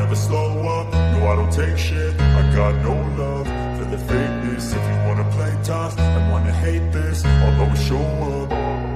never slow up, no I don't take shit. I got no love for the fakeness. If you wanna play tough and wanna hate this, I'll always show up.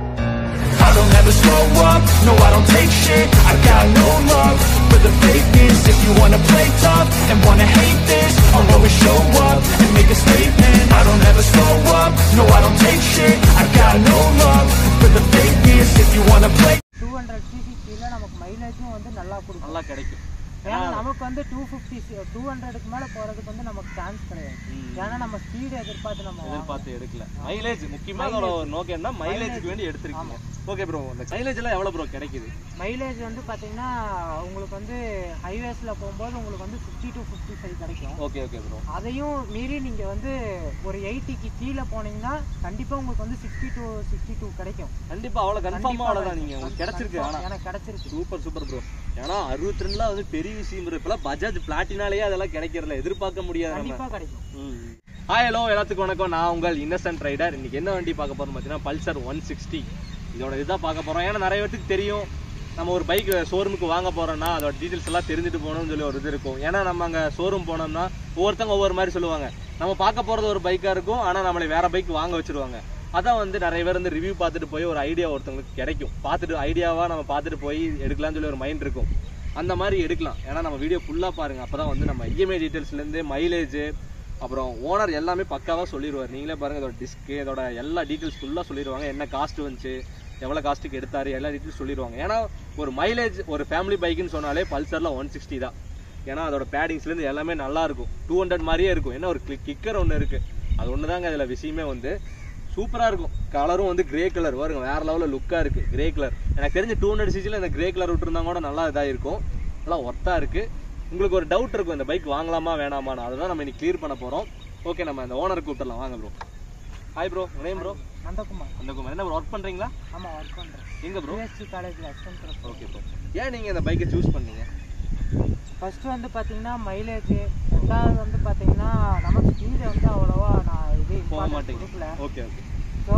I don't ever slow up, no I don't take shit. I got no love for the fakeness. If you wanna play tough and wanna hate this, I'll always show up and make a statement. I don't ever slow up, no I don't take shit. I got no love for the fakeness. If you wanna play 200cc கீழ நமக்கு மைலேஜும் வந்து நல்லா கொடுக்கும், நல்லா கிடைக்கும். ஏன்னா நமக்கு வந்து 250 200க்கு மேல போறதுக்கு வந்து நமக்கு சான்ஸ் கிடையாது. ஏன்னா நம்ம ஸ்பீட் எதிர்பார்த்து எடுக்கல. மைலேஜ் முக்கியமா அதோட நோக்கம் என்ன, மைலேஜ்க்கு வேண்டி எடுத்துருக்கீங்க. ஓகே ப்ரோ, அந்த மைலேஜ் எல்லாம் எவ்வளவு ப்ரோ கிடைக்குது? மைலேஜ் வந்து பாத்தீங்கன்னா உங்களுக்கு வந்து ஹைவேஸ்ல போகும்போது உங்களுக்கு வந்து 50 to 55 கிடைக்கும். Okay okay bro. அதையும் மீறி நீங்க வந்து ஒரு 80க்கு கீழே போனீங்கன்னா கண்டிப்பா உங்களுக்கு வந்து 60 to 62 கிடைக்கும். கண்டிப்பா அவ்வளவு கன்ஃபார்மா அவ்வளவுதான் நீங்க உங்களுக்கு கிடைச்சிருக்கு. எனக்கு கிடைச்சிருக்கு. Super super bro. ஏன்னா 62ல வந்து பெரிய விஷயம் ப்ரோ. இப்பலாம் பஜாஜ் பிளாட்டினாலேயே அதெல்லாம் கிடைக்கிறல, எதிர்பார்க்க முடியாது. கண்டிப்பா கிடைக்கும். ஹாய் ஹலோ எல்லாத்துக்கும் வணக்கம். நான் உங்கள் இன்னசென்ட் ரைடர். இன்னைக்கு என்ன வண்டி பார்க்க போறோம் பார்த்தீங்கன்னா பல்சர் 160. இதோட இதுதான் பார்க்க போறோம். ஏன்னா நிறைய பேருக்கு தெரியும், நம்ம ஒரு பைக் ஷோரூமுக்கு வாங்க போறோம்னா அதோட டீட்டெயில்ஸ் எல்லாம் தெரிஞ்சுட்டு போகணும்னு சொல்லி ஒரு இது இருக்கும். ஏன்னா நம்ம அங்கே ஷோரூம் போனோம்னா ஒவ்வொருத்தவங்க ஒவ்வொரு மாதிரி சொல்லுவாங்க. நம்ம பார்க்க போறது ஒரு பைக்கா இருக்கும், ஆனால் நம்மளை வேற பைக் வாங்க வச்சிருவாங்க. அதான் வந்து நிறைய பேர் வந்து ரிவ்யூ பார்த்துட்டு போய் ஒரு ஐடியா ஒருத்தவங்களுக்கு கிடைக்கும். பார்த்துட்டு ஐடியாவா நம்ம பார்த்துட்டு போய் எடுக்கலாம்னு சொல்லி ஒரு மைண்ட் இருக்கும். அந்த மாதிரி எடுக்கலாம். ஏன்னா நம்ம வீடியோ ஃபுல்லாக பாருங்க, அப்பதான் வந்து நம்ம இஎம்ஐ டீட்டெயில்ஸ்லேருந்து மைலேஜ் அப்புறம் ஓனர் எல்லாமே பக்காவாக சொல்லிடுவார். நீங்களே பாருங்க, இதோட டிஸ்க்கு இதோட எல்லா டீட்டெயில்ஸ் ஃபுல்லாக சொல்லிடுவாங்க. என்ன காஸ்ட் வந்துச்சு, எவ்வளோ காஸ்ட்டுக்கு எடுத்தாரு, எல்லா டீட்டெயில்ஸ் சொல்லிடுவாங்க. ஏன்னா ஒரு மைலேஜ் ஒரு ஃபேமிலி பைக்குன்னு சொன்னாலே பல்சரில் 160 தான். ஏன்னா அதோட பேடிங்ஸ்லேருந்து எல்லாமே நல்லா இருக்கும். 200 மாதிரியே இருக்கும். ஏன்னா ஒரு கிக்கர் ஒன்று இருக்கு, அது ஒன்று தாங்க அதில் விஷயமே. வந்து சூப்பராக இருக்கும். கலரும் வந்து கிரே கலர் பாருங்க, வேற லெவலில் லுக்காக இருக்கு. கிரே கலர் எனக்கு தெரிஞ்சு 200cc இந்த கிரே கலர் விட்டுருந்தா கூட நல்லா இதாக இருக்கும். நல்லா ஒர்த்தாக இருக்கு. உங்களுக்கு ஒரு டவுட் இருக்கும், இந்த பைக் வாங்கலாமா வேணாமான்னு. அதுதான் நம்ம இன்னைக்கு கிளியர் பண்ண போறோம். ஓகே, நம்ம இந்த ஓனர் கூப்பிடலாம் வாங்க bro. Hi bro, name bro? Nandakumar. Nandakumar. என்ன ப்ரோ ஒர்க் பண்றீங்களா? ஆமா, ஒர்க் பண்றேன். எங்க ப்ரோ? BS6 காலேஜ்ல அசிஸ்டன்ட் ப்ரொஃபசர். Okay bro. ஏன் நீங்க இந்த பைக்கை சூஸ் பண்ணீங்க? ஃபர்ஸ்ட் வந்து பாத்தீங்கன்னா மைலேஜ், ரெண்டாவது வந்து பாத்தீங்கன்னா நமக்கு ஸ்பீட் வந்து அவ்வளவா நான் இது போக மாட்டேங்க. Okay okay. ஸோ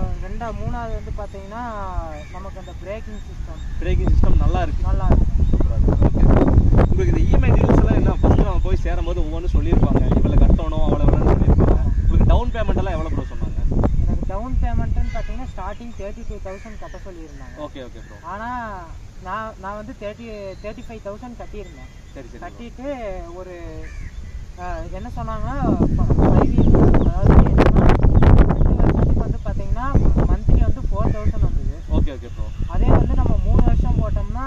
மூணாவது வந்து பாத்தீங்கன்னா நமக்கு அந்த பிரேக்கிங் சிஸ்டம் நல்லா இருக்கு. சூப்பரா இருக்கு. ஓகே. உங்களுக்கு இந்த இஎம்ஐ டீல்ஸ் எல்லாம் என்ன, ஃபர்ஸ்ட் நம்ம போய் சேரும்போது ஒவ்வொன்றும் சொல்லியிருப்பாங்க, இவ்வளவு கட்டணும் அவ்வளவு சொல்லியிருப்பாங்க. உங்களுக்கு டவுன் பேமெண்ட் எல்லாம் எவ்வளவு ப்ரோ சொன்னாங்க? எனக்கு டவுன் பேமெண்ட்னு பாத்தீங்கன்னா ஸ்டார்டிங் 32,000 கட்ட சொல்லியிருந்தாங்க. Okay okay bro. ஆனா நான் வந்து 35,000 கட்டியிருந்தேன். சரி சரி. கட்டிட்டு ஒரு என்ன சொன்னாங்கன்னா 5 years, அதாவது என்னன்னா 2 வருஷத்துக்கு வந்து பாத்தீங்கன்னா மந்த்லி வந்து 4,000 வந்தது. Okay okay bro. அதே வந்து நம்ம 3 வருஷம் போட்டோம்னா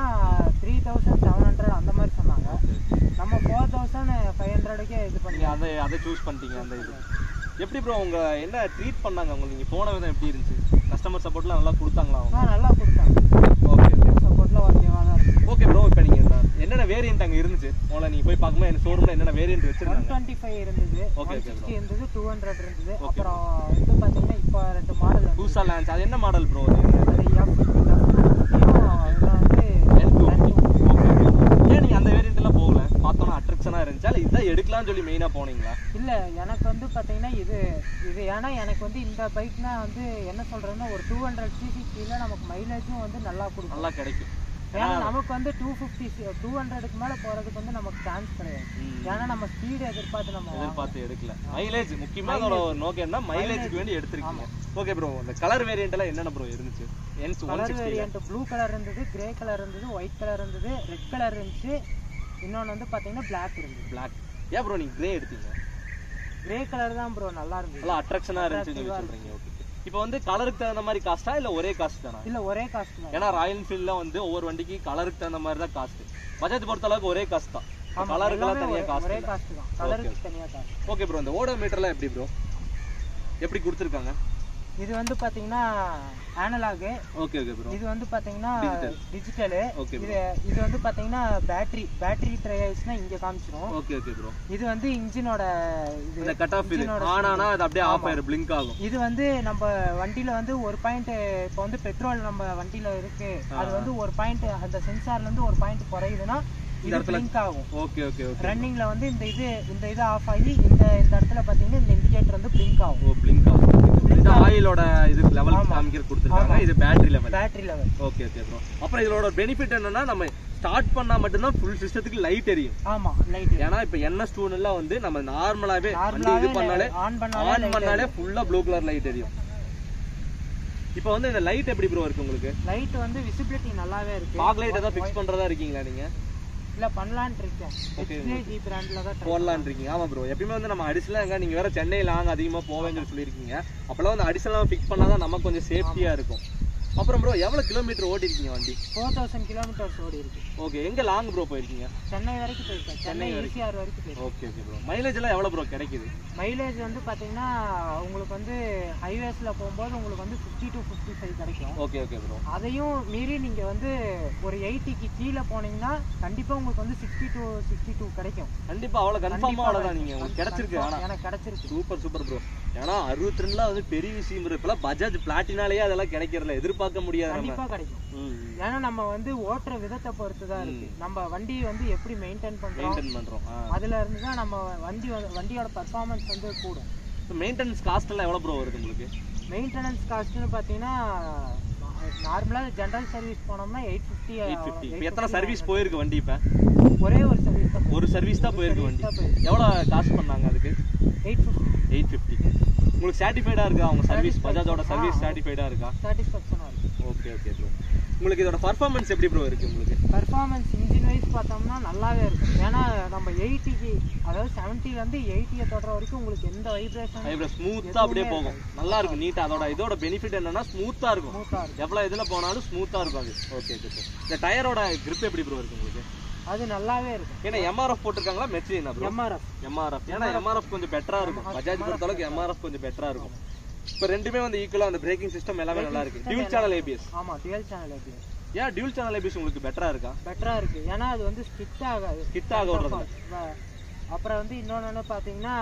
3,700 அந்த மாதிரி சொன்னாங்க. நம்ம 4,500க்கே இது பண்ணி அதை சூஸ் பண்ணிட்டீங்க. அந்த இது எப்படி ப்ரோ உங்க என்ன ட்ரீட் பண்ணாங்க உங்களுக்கு? நீங்க போன விதம் எப்படி இருந்துச்சு? கஸ்டமர் சப்போர்ட்லாம் நல்லா கொடுத்தாங்களா அவங்க? நல்லா கொடுத்தாங்க. Okay okay. சப்போர்ட்லாம் ஓகேவா தான் இருக்கு. ஓகே ப்ரோ, இப்போ நீங்க என்னென்ன வேரியன்ட் அங்கே இருந்துச்சு முதல்ல நீங்க போய் பார்க்கும்போது என்ன ஷோரூம்ல என்னென்ன வேரியன்ட் வச்சிருக்காங்க? 125 இருந்தது, ஓகே ஓகே 160 இருந்தது, 200 இருந்தது. அப்புறம் இது பாத்தீங்கன்னா இப்போ 2 மாடல் புதுசா லான்ச். அது என்ன மாடல் ப்ரோ? அது ஏன் நீங்க அந்த வேரியன்ட் எல்லாம் போகல? பார்த்தோன்னா அட்ராக்ஷனா இருந்துச்சா இல்ல இதான் எடுக்கலாம்னு சொல்லி மெயினா போனீங்களா? இல்ல, எனக்கு வந்து பாத்தீங்கன்னா இது ஏன்னா எனக்கு வந்து இந்த பைக்னா வந்து என்ன சொல்றேன்னா ஒரு 200cc கீழே நமக்கு மைலேஜும் வந்து நல்லா கொடுக்கும், நல்லா கிடைக்கும். ஏன்னா நமக்கு வந்து 200க்கு மேல போறதுக்கு வந்து நமக்கு சான்ஸ் கிடையாது. ஏன்னா நம்ம ஸ்பீட் எதிர்பார்த்து எடுக்கல. மைலேஜ் முக்கியமா அதோட நோக்கம் என்ன, மைலேஜ்க்கு வேண்டி எடுத்துருக்கீங்க. ஓகே ப்ரோ, அந்த கலர் வேரியன்ட் எல்லாம் என்னென்ன ப்ரோ இருந்துச்சு? கலர் வேரியன்ட் ப்ளூ கலர் இருந்தது, கிரே கலர் இருந்தது, ஒயிட் கலர் இருந்தது, ரெட் கலர் இருந்துச்சு. இன்னொன்று வந்து பாத்தீங்கன்னா பிளாக் இருந்தது. பிளாக். ஏன் ப்ரோ நீங்க கிரே எடுத்தீங்க? கிரே கலர் தான் ப்ரோ நல்லா இருந்துச்சு, நல்லா அட்ராக்ஷனா இருந்துச்சு சொல்றீங்க. ஓகே. இப்போ வந்து கலருக்கு தகுந்த மாதிரி காஸ்டா இல்ல ஒரே காஸ்ட் தானா? இல்ல ஒரே காஸ்ட் தான். ஏன்னா ராயல் என்ஃபீல்ட்ல வந்து ஒவ்வொரு வண்டிக்கு கலருக்கு தகுந்த மாதிரி தான் காஸ்ட். பஜாஜ் பொறுத்த அளவுக்கு ஒரே காஸ்ட் தான். கலருக்குலாம் தனியா காஸ்ட். ஒரே காஸ்ட் தான், கலருக்கு தனியா காஸ்ட். ஓகே ப்ரோ, இந்த ஓடோமீட்டர்லாம் எப்படி ப்ரோ எப்படி கொடுத்துருக்காங்க? இது வந்து பாத்தீங்கன்னா அனலாக். Okay okay bro. இது வந்து பாத்தீங்கன்னா டிஜிட்டல். ஓகே. இது வந்து பாத்தீங்கன்னா பேட்டரி ட்ரைஸ்னா இங்க காமிச்சிரும். Okay okay bro. இது வந்து இன்ஜினோட இந்த கட் ஆஃப் இது ஆன் ஆனா அது அப்படியே ஆஃப் ஆயிரும், பிளிங்க் ஆகும். இது வந்து நம்ம வண்டியில வந்து ஒரு பாயிண்ட், இப்போ வந்து பெட்ரோல் நம்ம வண்டியில இருக்கு, அது வந்து ஒரு பாயிண்ட் அந்த சென்சார்ல இருந்து ஒரு பாயிண்ட் குறையுதுன்னா இது பிளிங்க் ஆகும். Okay okay okay. ரன்னிங்ல வந்து இந்த இது ஆஃப் ஆகி இந்த இடத்துல பாத்தீங்கன்னா இந்த இண்டிகேட்டர் வந்து பிளிங்க் ஆகும். ஓ, பிளிங்க் ஆகும். இந்த ஆயிலோட இது லெவல் காமிக்கிற கொடுத்துருக்காங்க. இது battery level. Okay okay bro. அப்புறம் இதோட பெனிஃபிட் என்னன்னா நம்ம ஸ்டார்ட் பண்ணா மட்டும் தான் ஃபுல் சிஸ்டத்துக்கு லைட் எரியும். ஆமா லைட். ஏன்னா இப்ப NS2 எல்லாம் வந்து நம்ம நார்மலாவே வண்டி இது பண்ணாலே ஆன் பண்ணாலே ஃபுல்லா ப்ளூ கலர் லைட் எரியும். இப்போ வந்து இந்த லைட் எப்படி ப்ரோ இருக்கு உங்களுக்கு? லைட் வந்து விசிபிலிட்டி நல்லாவே இருக்கு. ஃபாக் லைட் ஏதாவது ஃபிக்ஸ் பண்றதா இருக்கீங்களா நீங்க? இல்ல பண்ணலாம்னு இருக்கேன். HG பிராண்ட்ல தான் போடலாம்னு இருக்கீங்க. ஆமா ப்ரோ. எப்பவுமே வந்து நம்ம அடிஷனலா எங்க நீங்க வேற சென்னை லாங் அதிகமா போவேன்னு சொல்லியிருக்கீங்க. அப்பெல்லாம் வந்து அடிஷனலா ஃபிக்ஸ் பண்ணாதான் நமக்கு கொஞ்சம் சேஃப்டியா இருக்கும். அப்புறம் ப்ரோ எவ்வளவு கிலோமீட்டர் ஓடி இருக்கீங்க வண்டி? 4000 கிலோமீட்டர்ஸ் ஓடி இருக்கு. ஓகே. எங்க லாங் ப்ரோ போயிருக்கீங்க? சென்னை வரைக்கும் போயிருக்கேன். சென்னை ECR வரைக்கும் போயிருக்கேன். Okay okay bro. மைலேஜ் எல்லாம் எவ்வளவு ப்ரோ கிடைக்குது? மைலேஜ் வந்து பாத்தீங்கன்னா உங்களுக்கு வந்து ஹைவேஸ்ல போகும்போது உங்களுக்கு வந்து 50 to 55 கிடைக்கும். Okay okay bro. அதையும் மீறி நீங்க வந்து ஒரு 80க்கு கீழே போனீங்கன்னா கண்டிப்பா உங்களுக்கு வந்து 60 to 62 கிடைக்கும். கண்டிப்பா அவ்வளவு கன்ஃபார்மா அவ்வளவுதான் நீங்க உங்களுக்கு கிடைச்சிருக்கு. ஆனா எனக்கு கிடைச்சிருக்கு. Super super bro. ஏன்னா 62ல வந்து பெரிய விஷயம் ப்ரோ. இப்பலாம் பஜாஜ் பிளாட்டினாலேயே அதெல்லாம் கிடைக்கிறல, எதிர்பார்க்க முடியாது. கண்டிப்பா கிடைக்கும். ஏன்னா நம்ம வந்து ஓட்டுற விதத்தை பொறுத்து தான் இருக்கு. நம்ம வண்டி வந்து எப்படி மெயின்டைன் பண்றோம் அதுல இருந்து தான் நம்ம வண்டியோட பெர்ஃபார்மன்ஸ் வந்து கூடும். மெயின்டெனன்ஸ் காஸ்ட் எல்லாம் எவ்வளவு ப்ரோ வருது உங்களுக்கு? மெயின்டெனன்ஸ் காஸ்ட்னு பாத்தீங்கன்னா நார்மலா ஜெனரல் சர்வீஸ் போனோம்னா 850. இப்போ எத்தனை சர்வீஸ் போயிருக்கு வண்டி? இப்ப ஒரே ஒரு சர்வீஸ் தான் போயிருக்கு வண்டி. எவ்வளவு காஸ்ட் பண்ணாங்க அதுக்கு? 850. உங்களுக்கு சாட்டிஸ்ஃபைடா இருக்கா உங்க சர்வீஸ்? பஜாஜோட சர்வீஸ் சாட்டிஸ்ஃபைடா இருக்கா? சாட்டிஸ்ஃபேக்ஷனா இருக்கு. Okay okay bro. உங்களுக்கு இதோட பெர்ஃபார்மன்ஸ் எப்படி ப்ரோ இருக்கு உங்களுக்கு? பெர்ஃபார்மன்ஸ் இன்ஜின் வைஸ் பார்த்தோம்னா நல்லாவே இருக்கும். ஏன்னா நம்ம 80க்கு அதாவது 70ல இருந்து 80 தொடுற வரைக்கும் உங்களுக்கு எந்த வைப்ரேஷன் ஸ்மூத்தா அப்படியே போகும். நல்லா இருக்கும் நீட்டா. இதோட பெனிஃபிட் என்னன்னா ஸ்மூத்தா இருக்கும். எவ்வளவு இதுல போனாலும் ஸ்மூத்தா இருக்கும் அது. Okay okay. இந்த டயரோட grip எப்படி ப்ரோ இருக்கு உங்களுக்கு? அது நல்லாவே இருக்கும். ஏன்னா MRF போட்டுருக்காங்களா மெச்சினா ப்ரோ? MRF. ஏன்னா MRF கொஞ்சம் பெட்டரா இருக்கும். பஜாஜ் பொறுத்த அளவுக்கு MRF கொஞ்சம் பெட்டரா இருக்கும். இப்போ ரெண்டுமே வந்து ஈக்குவலா அந்த பிரேக்கிங் சிஸ்டம் எல்லாமே நல்லா இருக்கு. Dual channel ABS. ஆமா டியூல் சேனல் ABS. ஏன் டியூல் சேனல் ABS உங்களுக்கு பெட்டரா இருக்கா? பெட்டரா இருக்கு. ஏன்னா அது வந்து ஸ்கிட் ஆகாது. அப்புறம் வந்து இன்னொன்னு பாத்தீங்கன்னா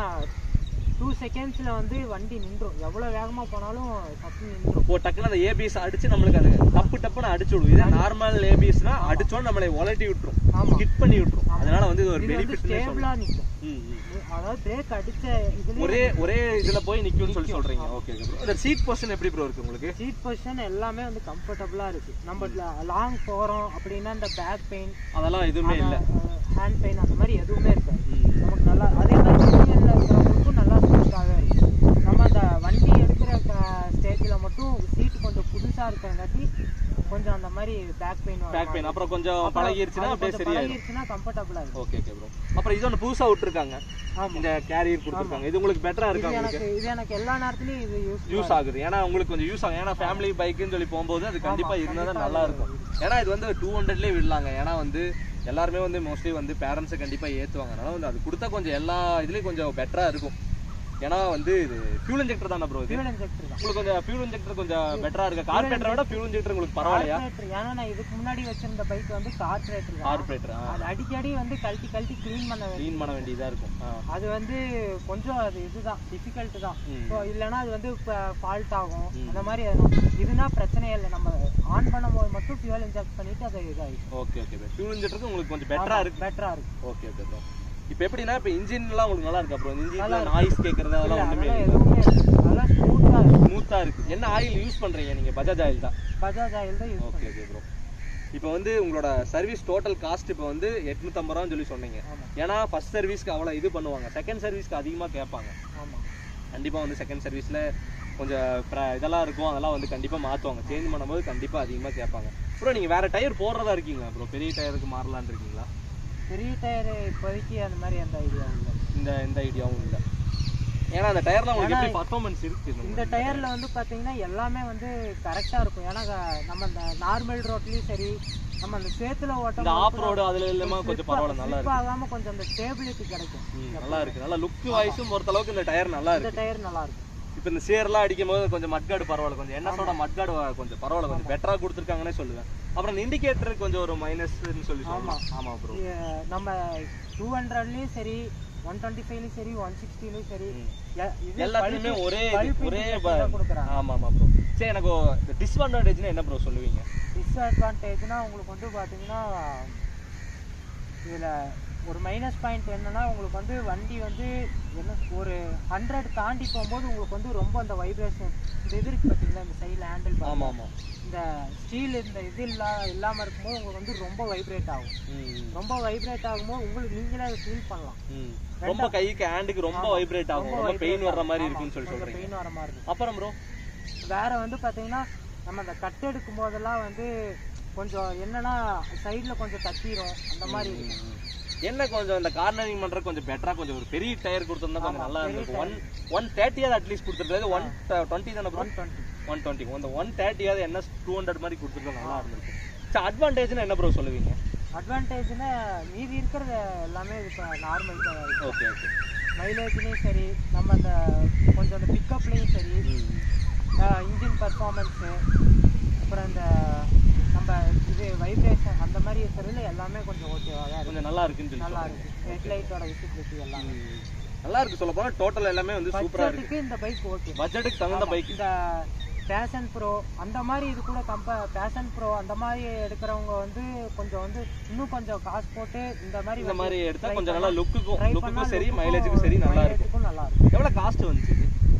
2 செகண்ட்ஸ்ல வந்து வண்டி நின்றும். எவ்வளவு வேகமா போனாலும் டப்பு நின்றும். இப்போ டக்குனு அந்த ABS அடிச்சு நம்மளுக்கு அது டப்புன்னு அடிச்சு விடும். இது நார்மல் ABSனா அடிச்சோம் நம்மளை உலட்டி விட்டுரும், ஹிட் பண்ணி விட்டுரும். அதனால வந்து இது ஒரு பெனிஃபிட் ஸ்டேபிளா நிக்கும். அதாவது பிரேக் அடிச்ச இதுல ஒரே இதுல போய் நிக்கும்னு சொல்லி சொல்றீங்க. Okay bro. அந்த சீட் பொசிஷன் எப்படி ப்ரோ இருக்கு உங்களுக்கு? சீட் பொசிஷன் எல்லாமே வந்து கம்ஃபர்ட்டபிளா இருக்கு. நம்ம லாங் போறோம் அப்படின்னா இந்த பேக் பெயின் அதெல்லாம் எதுவுமே இல்ல, ஹேண்ட் பெயின் அந்த மாதிரி எதுவுமே இருக்காது. நமக்கு நல்லா அதே மாதிரி சிக்னல்ல இருக்கிறவங்களுக்கும் நல்லா ஸ்மூத்தாவே இருக்கு. நம்ம அந்த வண்டி எடுக்கிற ஸ்டேஜ்ல மட்டும் சீட் கொஞ்சம் புதுசா இருக்கிறங்காட்டி கொஞ்சம் அந்த மாதிரி பேக் பெயின் அப்புறம் கொஞ்சம் பழகிருச்சுனா அப்படியே சரியாயிருச்சுனா கம்ஃபர்ட்டபிளா இருக்கு. Okay okay bro. அப்புறம் இது ஒன்னு புதுசா விட்டுருக்காங்க. இந்த கேரியர் கொடுத்திருக்காங்க. இது உங்களுக்கு பெட்டரா இருக்கா உங்களுக்கு? இது எனக்கு எல்லா நேரத்துலயும் இது யூஸ் ஆகுது. ஏன்னா உங்களுக்கு கொஞ்சம் யூஸ் ஆகும். ஏன்னா ஃபேமிலி பைக்குன்னு சொல்லி போகும்போது அது கண்டிப்பா இருந்தா நல்லா இருக்கும். ஏன்னா இது வந்து 200லயே விடலாங்க. ஏன்னா வந்து எல்லாருமே வந்து மோஸ்ட்லி வந்து பேரண்ட்ஸ் கண்டிப்பா ஏத்துவாங்க. அதனால வந்து அது கொடுத்தா கொஞ்சம் எல்லா இதுலயும் கொஞ்சம் பெட்டரா இருக்கும். ஏன்னா வந்து இது ஃபியூல் இன்ஜெக்டர் தானே ப்ரோ? ஃபியூல் இன்ஜெக்டர் தான். உங்களுக்கு கொஞ்சம் ஃபியூல் இன்ஜெக்டர் கொஞ்சம் பெட்டரா இருக்கு. கார்பரேட்டரை விட ஃபியூல் இன்ஜெக்டர் உங்களுக்கு பரவாயில்லையா? ஏன்னா நான் இதுக்கு முன்னாடி வச்சிருந்த பைக் வந்து கார்பரேட்டர். அது அடிக்கடி வந்து கழட்டி க்ளீன் பண்ண வேண்டியதா இருக்கும். அது வந்து கொஞ்சம் அது இதுதான் டிஃபிகல்ட் தான். ஸோ இல்லைன்னா அது வந்து ஃபால்ட் ஆகும். அந்த மாதிரி இதுனா பிரச்சனையே இல்லை. நம்ம ஆன் பண்ணும்போது மட்டும் ஃபியூல் இன்ஜெக்ட் பண்ணிட்டு அதை இதாகிடும். Okay okay. ஃபியூல் இன்ஜெக்டருக்கு உங்களுக்கு கொஞ்சம் பெட்டரா இருக்கு. Okay okay bro. இப்போ எப்படின்னா இப்போ இன்ஜின்லாம் உங்களுக்கு நல்லா இருக்கா ப்ரோ? இன்ஜின்ல நாய்ஸ் கேட்கறது அதெல்லாம் ஒண்ணுமே இல்ல, நல்லா ஸ்மூத்தா இருக்கு. என்ன ஆயில் யூஸ் பண்றீங்க நீங்க? பஜாஜ் ஆயில் தான் யூஸ். Okay okay bro. இப்போ வந்து உங்களோட சர்வீஸ் டோட்டல் காஸ்ட் இப்போ வந்து 850 ரூபான்னு சொல்லி சொன்னீங்க. ஏன்னா ஃபர்ஸ்ட் சர்வீஸ்க்கு அவ்வளோ இது பண்ணுவாங்க, செகண்ட் சர்வீஸ்க்கு அதிகமாக கேட்பாங்க. கண்டிப்பாக வந்து செகண்ட் சர்வீஸில் கொஞ்சம் இதெல்லாம் இருக்கும், அதெல்லாம் வந்து கண்டிப்பாக மாற்றுவாங்க. சேஞ்ச் பண்ணும்போது கண்டிப்பாக அதிகமாக கேட்பாங்க. ப்ரோ நீங்கள் வேறு டயர் போடுறதா இருக்கீங்களா ப்ரோ? பெரிய டயருக்கு மாறலான்னு இருக்கீங்களா? பெரிய டயர் இப்போதைக்கு அந்த மாதிரி எந்த ஐடியாவும் இல்லை. எந்த ஐடியாவும் இல்லை. ஏன்னா அந்த டயர்ல உங்களுக்கு எப்படி பெர்ஃபார்மன்ஸ் இருக்கு? இந்த டயர்ல வந்து பாத்தீங்கன்னா எல்லாமே வந்து கரெக்டா இருக்கும். ஏன்னா நம்ம இந்த நார்மல் ரோட்லயும் சரி, நம்ம அந்த சேத்துல ஓட்டம் இந்த ஆஃப் ரோடு அதுல எல்லாமே கொஞ்சம் பரவாயில்ல, நல்லா இருக்கு. ஆகாம கொஞ்சம் அந்த ஸ்டேபிலிட்டி கிடைக்கும். நல்லா இருக்கு. நல்லா லுக் வைஸும் பொறுத்த அளவுக்கு இந்த டயர் நல்லா இருக்கு. இந்த டயர் நல்லா இருக்கு. இப்போ இந்த சேர்லாம் அடிக்கும் போது கொஞ்சம் மட்காடு பரவாயில்ல, கொஞ்சம் NSோட மட்காடு கொஞ்சம் பரவாயில்ல, கொஞ்சம் பெட்டரா கொடுத்துருக்காங்கன்னே சொல்லுவேன். அப்புறம் இந்த இண்டிகேட்டர் கொஞ்சம் ஒரு மைனஸ்ன்னு சொல்லி சொல்லலாம். ஆமா ப்ரோ. நம்ம 200லயும் சரி, 125லயும் சரி, 160லயும் சரி, எல்லாத்துலயுமே ஒரே கொடுக்குறாங்க. ஆமா ஆமா ப்ரோ. சரி, எனக்கு டிஸ்அட்வான்டேஜ்னா என்ன ப்ரோ சொல்லுவீங்க? டிஸ்அட்வான்டேஜ்னா உங்களுக்கு வந்து பாத்தீங்கன்னா இதுல ஒரு மைனஸ் பாயிண்ட் என்னன்னா உங்களுக்கு வந்து வண்டி வந்து என்ன ஒரு 100 தாண்டி போகும்போது உங்களுக்கு வந்து ரொம்ப அந்த வைப்ரேஷன் இந்த இது இருக்கு பார்த்தீங்களா இந்த சைடில் ஹேண்டில் இந்த ஸ்டீல் இந்த இது இல்லாமல் இருக்கும்போது உங்களுக்கு வந்து ரொம்ப வைப்ரேட் ஆகும். ரொம்ப வைப்ரேட் ஆகும்போது உங்களுக்கு நீங்களே அதை ஃபீல் பண்ணலாம். ரொம்ப கைக்கு ஹேண்டுக்கு ரொம்ப வைப்ரேட் ஆகும், ரொம்ப பெயின் வர்ற மாதிரி இருக்குன்னு சொல்றீங்க. பெயின் வர மாதிரி இருக்கும். அப்புறம் ப்ரோ வேற வந்து பார்த்தீங்கன்னா நம்ம அந்த கட் எடுக்கும் போதெல்லாம் வந்து கொஞ்சம் என்னன்னா சைடில் கொஞ்சம் தட்டிடும் அந்த மாதிரி இருக்கும். என்ன கொஞ்சம் இந்த கார்னரிங் பண்ற கொஞ்சம் பெட்டரா கொஞ்சம் ஒரு பெரிய டயர் கொடுத்திருந்தா கொஞ்சம் நல்லா இருக்கும். 130 அட்லீஸ்ட் கொடுத்துருக்காது. 120 தானே ப்ரோ? 120. அந்த 130 NS 200 மாதிரி கொடுத்துருந்தா நல்லா இருந்திருக்கும். சரி, அட்வான்டேஜ்னா என்ன ப்ரோ சொல்லுவீங்க? அட்வான்டேஜ்னா மீதி இருக்கிறது எல்லாமே இப்போ நார்மல் தான். Okay okay. மைலேஜ்லேயும் சரி, நம்ம அந்த கொஞ்சம் அந்த பிக்கப்லேயும் சரி, இன்ஜின் பர்ஃபார்மன்ஸு, அப்புறம் இந்த நம்ம இது வைப்ரேஷன் அந்த மாதிரி இருக்கிறதுல எல்லாமே கொஞ்சம் ஓகேவா தான் கொஞ்சம் நல்லா இருக்குன்னு சொல்லி நல்லா இருக்கு. ஹெட்லைட்டோட விசிபிலிட்டி எல்லாமே நல்லா இருக்கு. சொல்ல போனா டோட்டல் எல்லாமே வந்து சூப்பரா இருக்கு. இந்த பைக் ஓகே, பட்ஜெட்டுக்கு தகுந்த பைக். இந்த பேஷன் ப்ரோ அந்த மாதிரி இது கூட பேஷன் ப்ரோ அந்த மாதிரி எடுக்கிறவங்க வந்து கொஞ்சம் வந்து இன்னும் கொஞ்சம் காசு போட்டு இந்த மாதிரி எடுத்தா கொஞ்சம் நல்லா லுக்குக்கும் சரி மைலேஜுக்கும் சரி நல்லா இருக்கும். நல்லா இருக்கும். எவ்வளவு காஸ்ட் வந்துச்சு?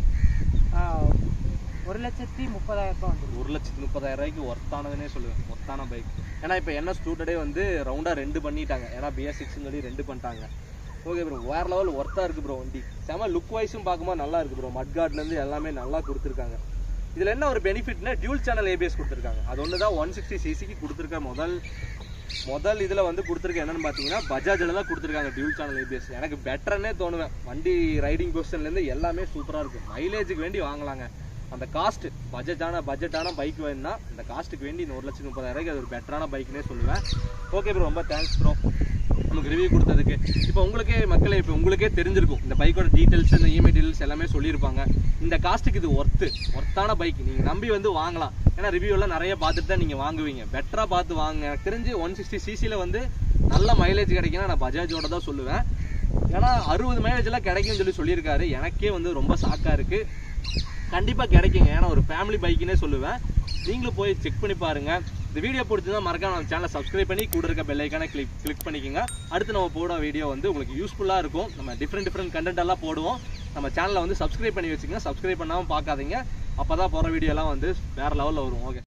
1,30,000 ரூபாய் வந்து. 1,30,000 ரூபாய்க்கு ஒர்த்தானதுன்னே சொல்லுவேன். ஒர்த்தான பைக். ஏன்னா இப்போ NS 200 வந்து ரவுண்டா 2 பண்ணிட்டாங்க. ஏன்னா BS6 சொல்லி 2 பண்ணிட்டாங்க. ஓகே ப்ரோ, வேற லெவல் ஒர்த்தா இருக்கு ப்ரோ வண்டி. செம லுக் வைஸும் பார்க்கும்போது நல்லா இருக்கு ப்ரோ. மட்கார்ட்ல இருந்து எல்லாமே நல்லா கொடுத்துருக்காங்க. இதுல என்ன ஒரு பெனிஃபிட்னா டியூல் சேனல் ABS கொடுத்துருக்காங்க. அது ஒன்று தான் 160cc கொடுத்துருக்க முதல் இதுல வந்து கொடுத்துருக்க என்னன்னு பாத்தீங்கன்னா பஜாஜ்ல தான் கொடுத்துருக்காங்க டியூல் சேனல் ABS. எனக்கு பெட்டர்னே தோணுவேன். வண்டி ரைடிங் பொசிஷன்ல இருந்து எல்லாமே சூப்பரா இருக்கும். மைலேஜுக்கு வேண்டி வாங்கலாங்க. அந்த காஸ்ட் பட்ஜெட்டான பைக் வேணும்னா இந்த காஸ்ட்டுக்கு வேண்டி 1,30,000 ரூபாய்க்கு அது ஒரு பெட்டரான பைக்னே சொல்லுவேன். ஓகே ப்ரோ, ரொம்ப தேங்க்ஸ் ப்ரோ நமக்கு ரிவ்யூ கொடுத்ததுக்கு. இப்போ உங்களுக்கே தெரிஞ்சிருக்கும் இந்த பைக்கோட டீட்டெயில்ஸ், இந்த EMI டீட்டெயில்ஸ் எல்லாமே சொல்லியிருப்பாங்க. இந்த காஸ்ட்டுக்கு இது ஒர்த்தான பைக். நீங்கள் நம்பி வந்து வாங்கலாம். ஏன்னா ரிவ்யூ எல்லாம் நிறைய பார்த்துட்டு தான் நீங்கள் வாங்குவீங்க. பெட்டராக பார்த்து வாங்க. எனக்கு தெரிஞ்சு 160cc வந்து நல்ல மைலேஜ் கிடைக்குன்னா நான் பஜாஜோட தான் சொல்லுவேன். ஏன்னா 60 மைலேஜ் எல்லாம் கிடைக்கும்னு சொல்லியிருக்காரு. எனக்கே வந்து ரொம்ப ஷாக்காக இருக்கு. கண்டிப்பா கிடைக்குங்க. ஏன்னா ஒரு ஃபேமிலி பைக்குன்னே சொல்லுவேன். நீங்களும் போய் செக் பண்ணி பாருங்க. இந்த வீடியோ பிடிச்சிருந்தா மறக்காம நம்ம சேனலை சப்ஸ்கிரைப் பண்ணி கூட இருக்க பெல் ஐக்கானை கிளிக் பண்ணிக்கோங்க. அடுத்து நம்ம போட வீடியோ வந்து உங்களுக்கு யூஸ்ஃபுல்லா இருக்கும். நம்ம டிஃப்ரெண்ட் கண்டென்ட் எல்லாம் போடுவோம். நம்ம சேனலை வந்து சப்ஸ்கிரைப் பண்ணி வச்சுக்கோங்க. சப்ஸ்கிரைப் பண்ணாமல் பார்க்காதீங்க. அப்பதான் போற வீடியோ எல்லாம் வந்து வேற லெவலில் வரும். ஓகே.